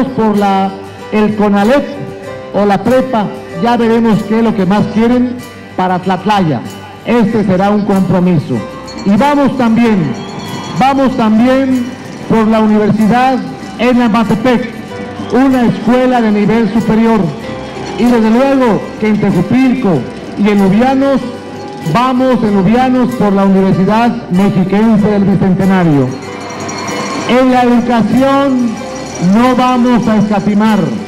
vamos por el CONALEP o la prepa, ya veremos qué es lo que más quieren para Tlatlaya. Este será un compromiso. Y vamos también por la universidad en Amatepec, una escuela de nivel superior. Y desde luego que en Tejupilco y en Lubianos, vamos en Lubianos por la Universidad Mexiquense del Bicentenario. En la educación no vamos a escatimar.